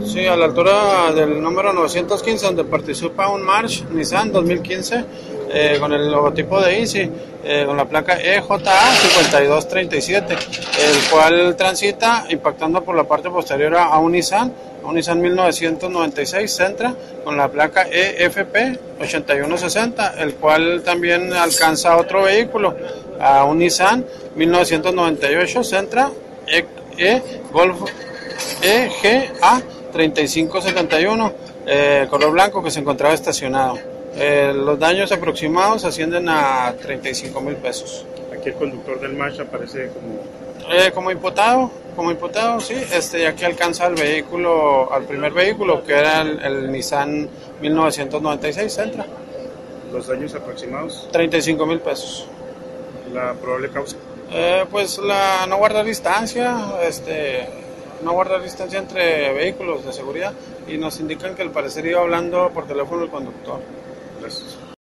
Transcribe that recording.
Sí, a la altura del número 915, donde participa un March Nissan 2015 con el logotipo de Easy, con la placa EJA5237, el cual transita impactando por la parte posterior a un Nissan 1996 Sentra con la placa EFP8160, el cual también alcanza otro vehículo, a un Nissan 1998 Sentra Golf EGA 3571, color blanco, que se encontraba estacionado. Los daños aproximados ascienden a 35,000 pesos. Aquí el conductor del March aparece como imputado, sí, ya que alcanza el vehículo, al primer vehículo, que era el Nissan 1996 Sentra. ¿Los daños aproximados? 35,000 pesos. ¿La probable causa? Pues no guardar distancia, no guardar distancia entre vehículos de seguridad, y nos indican que al parecer iba hablando por teléfono el conductor. Gracias.